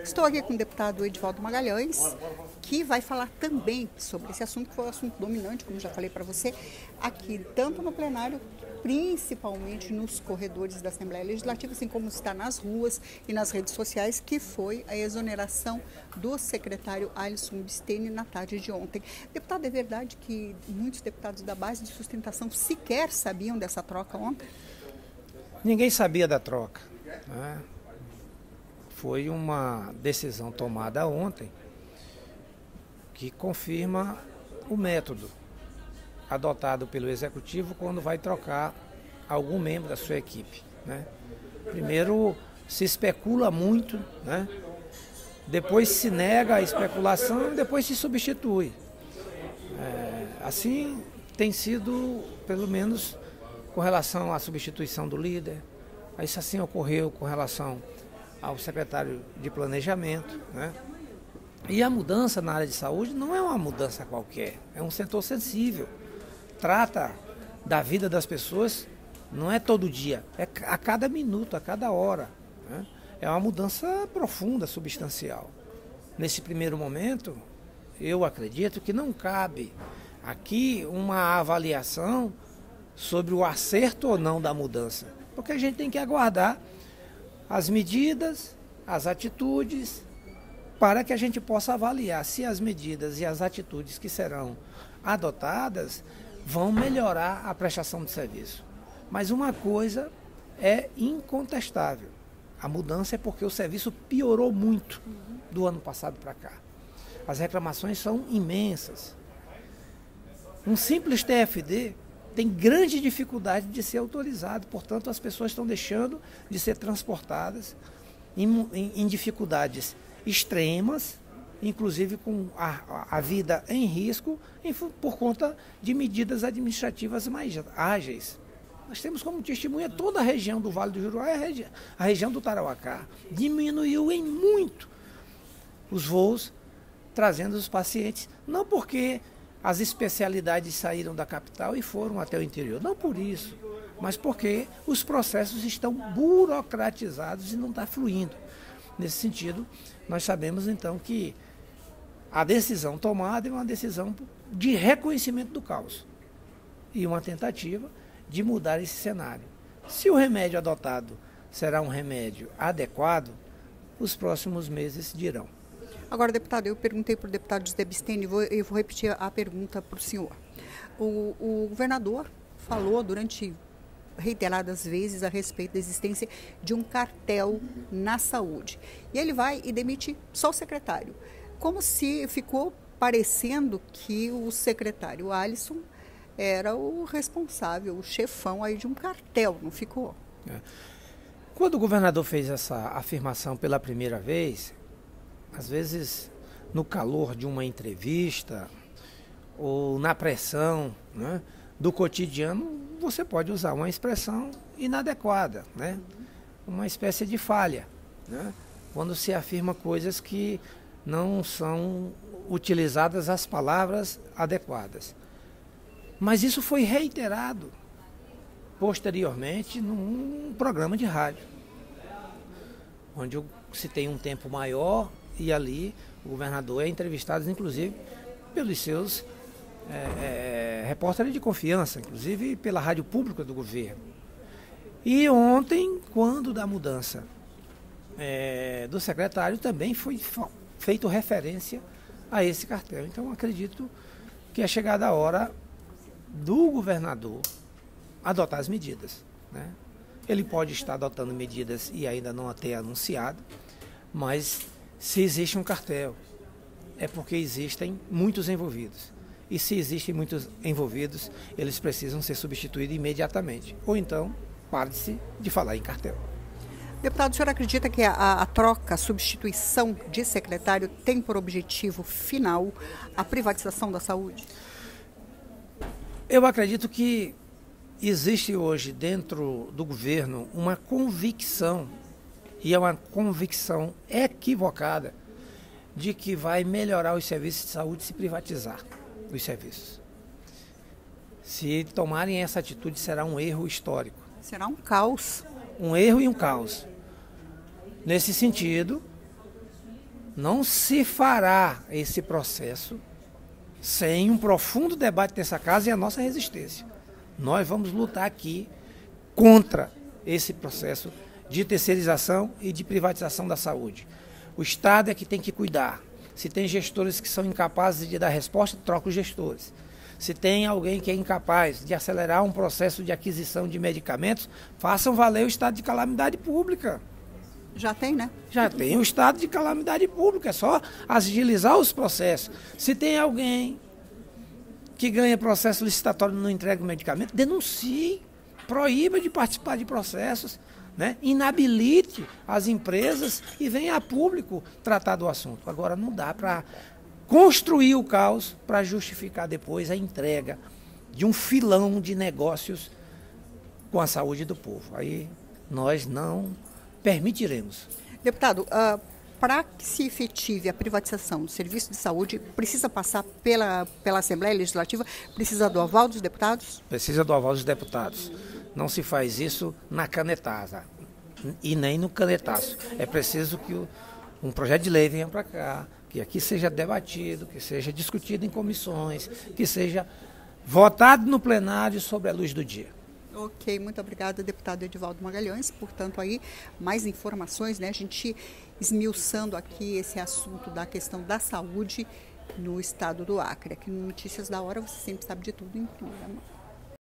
Estou aqui com o deputado Edivaldo Magalhães, que vai falar também sobre esse assunto, que foi o assunto dominante, como já falei para você, aqui, tanto no plenário, principalmente nos corredores da Assembleia Legislativa, assim como está nas ruas e nas redes sociais, que foi a exoneração do secretário Alisson Bisteni na tarde de ontem. Deputado, é verdade que muitos deputados da base de sustentação sequer sabiam dessa troca ontem? Ninguém sabia da troca, né? Foi uma decisão tomada ontem que confirma o método adotado pelo Executivo quando vai trocar algum membro da sua equipe, né? Primeiro se especula muito, né? Depois se nega a especulação e depois se substitui. Assim tem sido, pelo menos, com relação à substituição do líder. Isso assim ocorreu com relação ao secretário de Planejamento, né? E a mudança na área de saúde não é uma mudança qualquer, é um setor sensível. Trata da vida das pessoas, não é todo dia, é a cada minuto, a cada hora, né? É uma mudança profunda, substancial. Nesse primeiro momento, eu acredito que não cabe aqui uma avaliação sobre o acerto ou não da mudança, porque a gente tem que aguardar as medidas, as atitudes, para que a gente possa avaliar se as medidas e as atitudes que serão adotadas vão melhorar a prestação de serviço. Mas uma coisa é incontestável, a mudança é porque o serviço piorou muito do ano passado para cá. As reclamações são imensas. Um simples TFD tem grande dificuldade de ser autorizado, portanto as pessoas estão deixando de ser transportadas em dificuldades extremas, inclusive com a vida em risco, por conta de medidas administrativas mais ágeis. Nós temos como testemunha toda a região do Vale do Juruá, a região do Tarauacá, diminuiu em muito os voos, trazendo os pacientes, não porque as especialidades saíram da capital e foram até o interior. Não por isso, mas porque os processos estão burocratizados e não está fluindo. Nesse sentido, nós sabemos então que a decisão tomada é uma decisão de reconhecimento do caos e uma tentativa de mudar esse cenário. Se o remédio adotado será um remédio adequado, os próximos meses dirão. Agora, deputado, eu perguntei para o deputado José Bisteni, eu vou repetir a pergunta para o senhor. O governador falou durante reiteradas vezes a respeito da existência de um cartel na saúde. E ele vai e demite só o secretário. Como se ficou parecendo que o secretário Alisson era o responsável, o chefão aí de um cartel, não ficou? Quando o governador fez essa afirmação pela primeira vez, às vezes, no calor de uma entrevista ou na pressão, né, do cotidiano, você pode usar uma expressão inadequada, né, uma espécie de falha, né, quando se afirma coisas que não são utilizadas as palavras adequadas. Mas isso foi reiterado posteriormente num programa de rádio, onde se tem um tempo maior. E ali o governador é entrevistado, inclusive, pelos seus repórteres de confiança, inclusive pela rádio pública do governo. E ontem, quando da mudança do secretário, também foi feito referência a esse cartel. Então, acredito que é chegada a hora do governador adotar as medidas, né? Ele pode estar adotando medidas e ainda não ter anunciado, mas se existe um cartel, é porque existem muitos envolvidos. E se existem muitos envolvidos, eles precisam ser substituídos imediatamente. Ou então, pare-se de falar em cartel. Deputado, o senhor acredita que a troca, a substituição de secretário tem por objetivo final a privatização da saúde? Eu acredito que existe hoje dentro do governo uma convicção, e é uma convicção equivocada, de que vai melhorar os serviços de saúde se privatizar os serviços. Se tomarem essa atitude, será um erro histórico. Será um caos. Um erro e um caos. Nesse sentido, não se fará esse processo sem um profundo debate nessa casa e a nossa resistência. Nós vamos lutar aqui contra esse processo de terceirização e de privatização da saúde. O Estado é que tem que cuidar. Se tem gestores que são incapazes de dar resposta, troca os gestores. Se tem alguém que é incapaz de acelerar um processo de aquisição de medicamentos, façam valer o estado de calamidade pública. Já tem, né? Já tem o estado de calamidade pública, é só agilizar os processos. Se tem alguém que ganha processo licitatório e não entrega o medicamento, denuncie, proíba de participar de processos, né? Inabilite as empresas e venha a público tratar do assunto. Agora não dá para construir o caos para justificar depois a entrega de um filão de negócios com a saúde do povo. Aí nós não permitiremos. Deputado, para que se efetive a privatização do serviço de saúde, precisa passar pela Assembleia Legislativa? Precisa do aval dos deputados? Precisa do aval dos deputados. Não se faz isso na canetada e nem no canetaço. É preciso que um projeto de lei venha para cá, que aqui seja debatido, que seja discutido em comissões, que seja votado no plenário sobre a luz do dia. Ok, muito obrigada, deputado Edivaldo Magalhães. Portanto, aí, mais informações, né? A gente esmiuçando aqui esse assunto da questão da saúde no estado do Acre. Aqui no Notícias da Hora, você sempre sabe de tudo em primeira mão.